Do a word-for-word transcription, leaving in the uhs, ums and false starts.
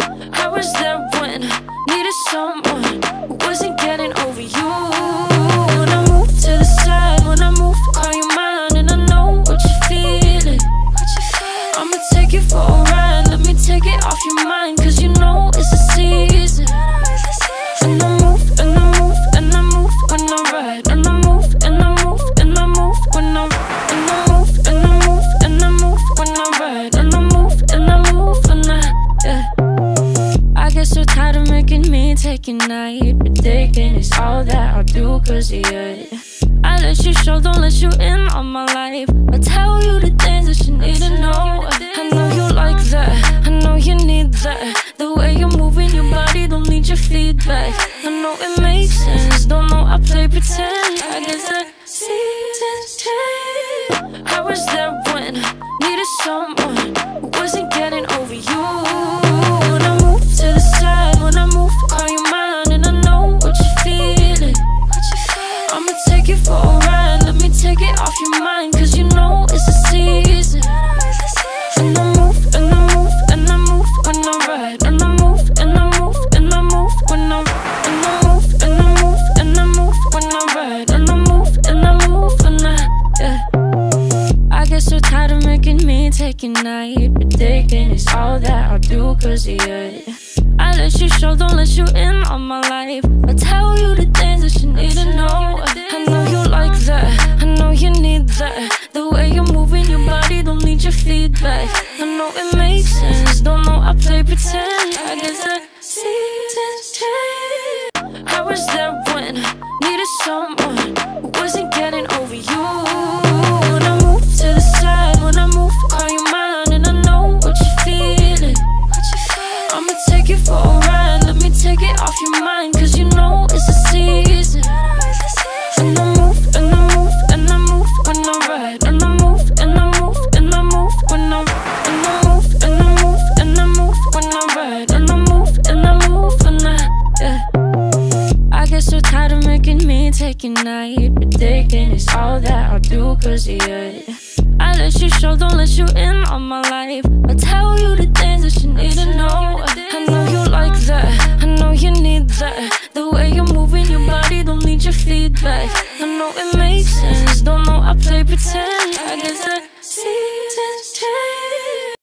I was there when I needed someone who wasn't getting over you. When I move to the side, when I move, call you mine, and I know what you're feeling. I'ma take you for a ride, let me take it off your mind, cause you know it's a season. And I move, and I move, and I move when I ride. And I move, and I move, and I move when I And I move, and I move, and I move when I ride. And I move, and I move when I, yeah. I get so tired of making me take your night, but taking is all that I'll do cause of you. I let you show, don't let you in on my life. I tell you the things that you need to know. I know you like that, I know you need that. The way you're moving your body, don't need your feedback. I know it makes sense, don't know I play pretend. I guess the seasons change. I was there when I needed someone who wasn't getting over you. When I move to the side, when I move, call you mine, and I know what you're feeling. I'ma take you for a ride, let me take it off your mind, cause you know it's a season. And I move, and I move, and I move when I ride. And I move, and I move, and I move when I And I move, and I move, and I move when I ride. And I move, and I move when I, yeah. I get so tired of making me take your night, but taking is all that I'll do cause of you. I let you show, don't let you in on my life. I tell you the things that you need to know. I know you like that, I know you need that. The way you're moving your body, don't need your feedback. I know it makes sense, don't know I play pretend. I guess the seasons change. I was there when I needed someone who wasn't getting over you. When I move to the side, when I move, call you mine, and I know what you're feeling. I'ma take you for a ride, let me take it off your mind, cause you know it's a season. And I move, and I move, and I move when I ride. And I move, and I move, and I move when I And I move, and I move, and I move when I ride. And I move, and I move when I, yeah. I get so tired of making me take your night, but taking is all that I'll do cause of you. I let you show, don't let you in on my life. I tell you the things that you need to know. I know you like that, I know you need that. The way you're moving your body, don't need your feedback. I know it makes sense, don't know I play pretend. I guess